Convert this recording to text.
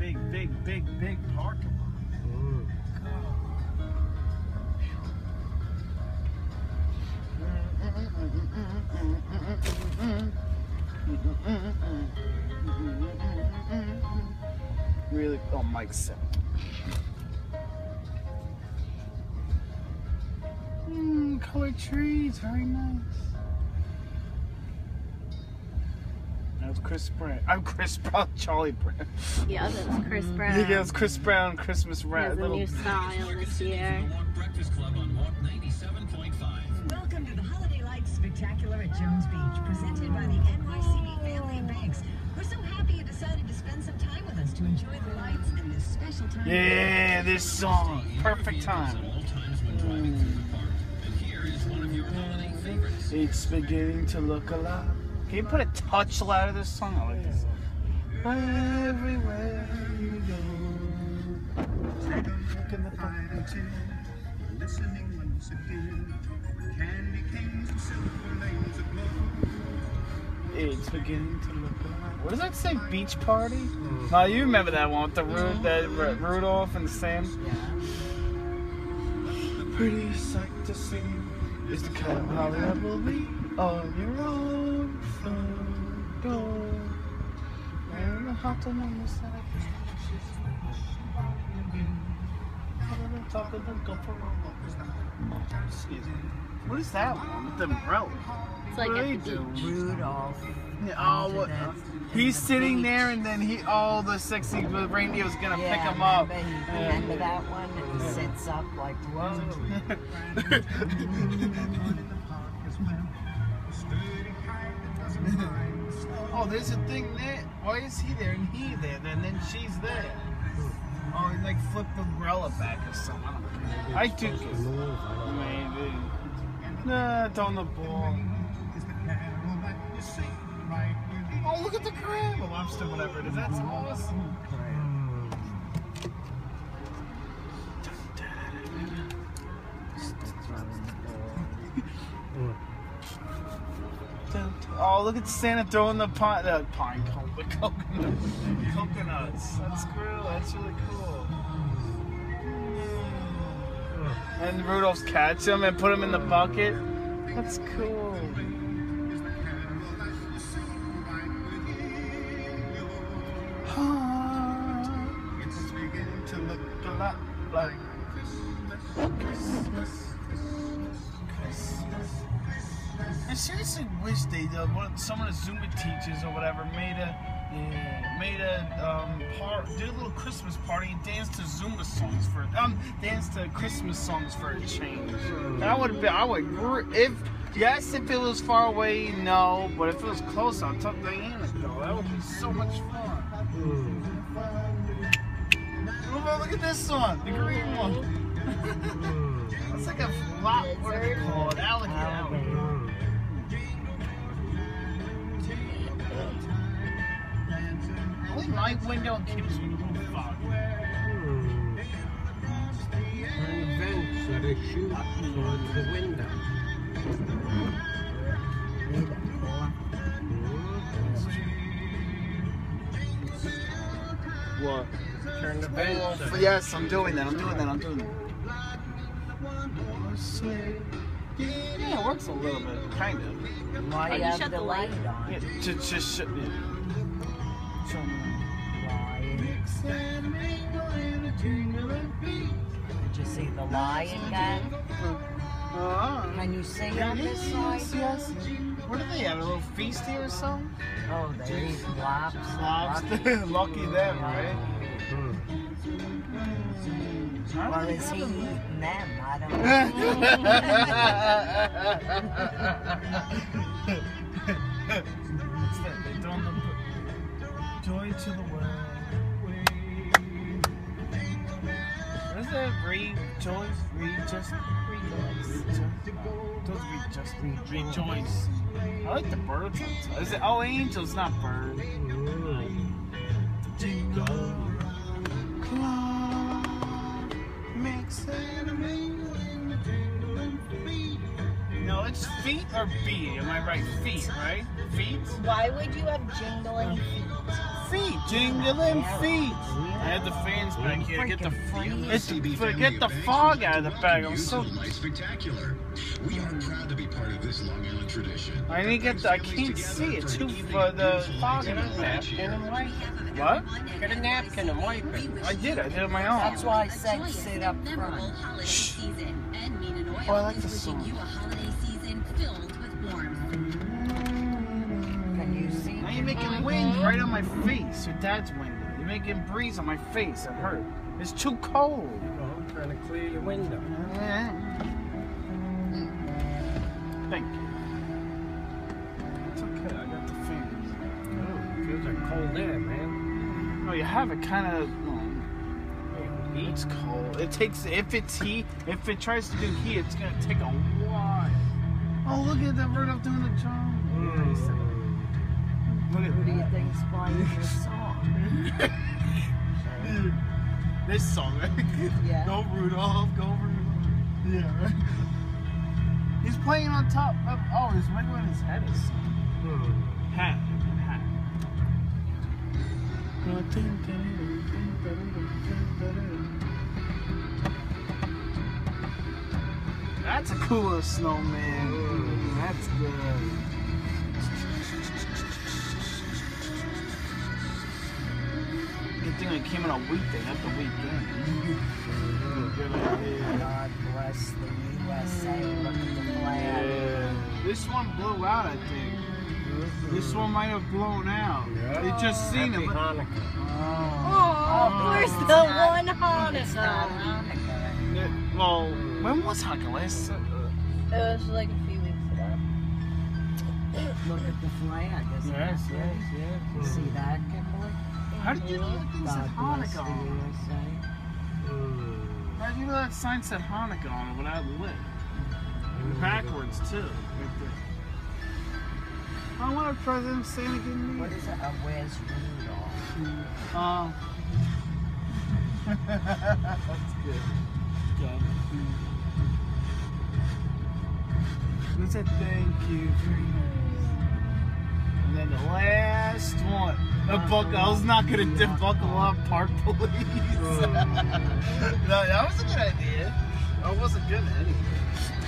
big parking lot. Really? Oh, Mike's set. Colored trees, very nice. That was Chris Brown. I'm Chris Brown, Charlie Brown. Yeah, that's Chris Brown. Yeah, it was Chris Brown, Christmas wrap. He has a new style this year. Breakfast Club on Walk 97.5. Welcome to the Holiday Lights Spectacular at Jones Beach, presented by the NYCB Family of Banks. We're so happy you decided to spend some time with us to enjoy the lights and this special time. Yeah, this song. Perfect time. All times when driving through the park. And here is one of your holiday favorites. It's beginning to look alive. Can you put a touch louder this song? I like this. Everywhere you go. Listening once again. Candy canes and silver lanes aglow. It's beginning to look alive. What does that say? Beach party? No, you remember that one with the Rudolph and Sam? The prettiest sight to see is the kind of holly that will be on your own front door. And the hot dog on the side. Excuse me. What is that one with the umbrella? It's like What at are the you beach. doing? Rudolph. Yeah, oh, what? He's sitting there, and then the sexy reindeer was gonna pick him up. Remember that one? And he sits up like, whoa. Oh, there's a thing there. Why is he there and he there? And then she's there. Oh, he like flipped the umbrella back or something. I do. Maybe. Nah, don't the ball. Oh, look at the crab! A lobster, whatever it is. That's awesome. Oh, look at Santa throwing the coconuts. That's cool. That's really cool. And Rudolph's catch him and put him in the bucket. That's cool. It's beginning to look a lot like Christmas. I seriously wish they some of the Zumba teachers or whatever did a little Christmas party and danced to Zumba songs danced to Christmas songs for a change. That would have been. If it was far away, no, but if it was close, I'll tell Diana though. That would be so much fun. Oh, look at this song, the green one. It's like a flop. What are they called? Alligator. Only my window and Kim's window will fog. Vents that they shoot towards the window. What? Turn the vents. Yes, I'm doing that. Yeah, it works a little bit, kind of. Why Oh, you you have shut the the light? light on? Yeah, just show me. Did you see the lion guy? Can you sing on this side? Yes. What are they at? A little feast here or something? Oh, they're eating lobster. Lobster. Lucky them, right? Or is he eating them? I don't What's that? They don't know. Joy to the world. What is that? Rejoice. Rejoice. I like the birds. Is it? Oh, angels, not birds. Jingle. No, it's feet or B. Am I right? Feet, right? Feet? Why would you have jingling feet? Feet. Jingling feet. I had the fans back here. Get the fog out of the bag. I'm so. Spectacular. We are proud to be part of this Long Island tradition. I didn't get the. I can't see it too for the fog in the bag. What? Get a napkin and wipe it. I did it on my own. That's why I said sit up front. Shh. Oh, I like the song. Can you see? Now you're making wind right on my face. Your dad's window. You're making breeze on my face. It hurt. It's too cold. I'm trying to clear your window. Thank you. It's okay. I got the fans. Oh, feels like cold air, man. No, you have it kind of. It's cold. It takes. If it's heat, if it tries to do heat, it's gonna take a while. Oh, look at that bird up doing the job. Look at. Who do you think's playing this song? This song, right? Yeah. Go Rudolph, go Rudolph. Yeah, right. He's playing on top of. Oh, he's wiggling his head or something. Hat. That's a cooler snowman. That's good. Good thing I came on a weekday, not the weekend. Good idea. God bless the USA. Look at the flag. Yeah. This one blew out, I think. This one might have blown out. It just seen Happy it. Hanukkah. Oh, where's the one It's not Hanukkah? Hanukkah. Well, when was Hanukkah last? It was like a few weeks ago. Look at the flag. Isn't Yes, that yes, great? yes. You see that, Kimberly? How did you know that thing said God bless the Hanukkah on it? USA. How did you know that sign said Hanukkah on it without lit? Backwards, too. Right there. I want a President Santa give me. What is it? Where's Rudolph? That's good. Okay. What's that? Thank you. Very nice. And then the last one. I was not gonna buckle up Park Police. No, that was a good idea. That wasn't good anyway.